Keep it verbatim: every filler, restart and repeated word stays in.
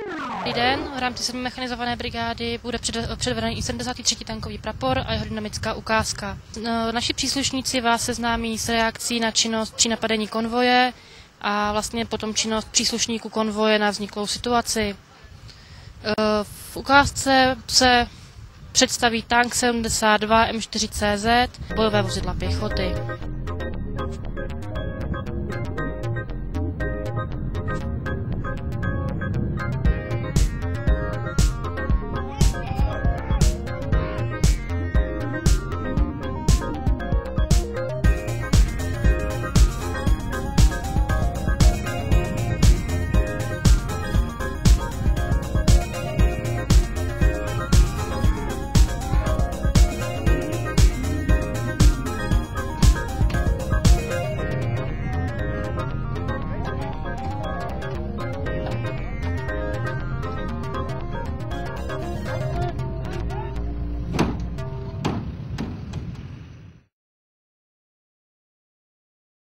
Dobrý den, v rámci sedmé mechanizované brigády bude předveden i sedmdesátý třetí tankový prapor a jeho dynamická ukázka. Naši příslušníci vás seznámí s reakcí na činnost při napadení konvoje a vlastně potom činnost příslušníků konvoje na vzniklou situaci. V ukázce se představí tank sedmdesát dva M čtyři C Z, bojové vozidla pěchoty.